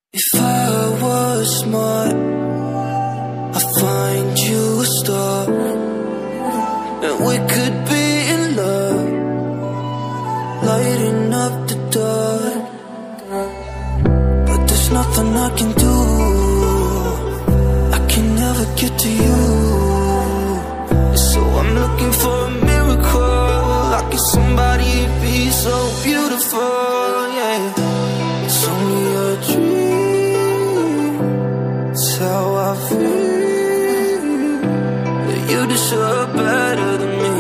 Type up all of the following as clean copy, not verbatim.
If I was smart, I'd find you a star, and we could be in love, lighting up the dark. But there's nothing I can do, I can never get to you. So I'm looking for a miracle, like if somebody be so beautiful, yeah. It's only a dream, it's how I feel, that you deserve better than me.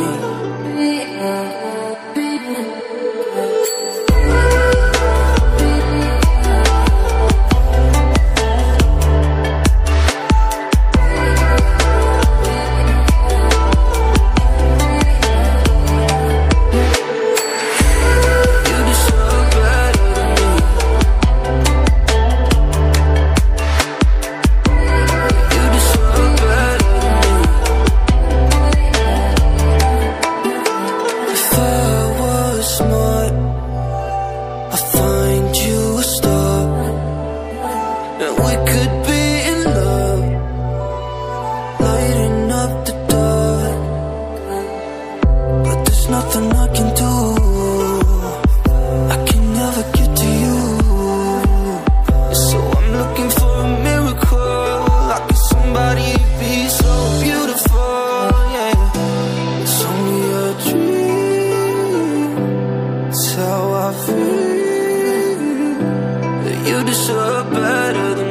Nothing I can do, I can never get to you. So I'm looking for a miracle, like if somebody be so beautiful, yeah. It's only a dream, it's how I feel, that you deserve better than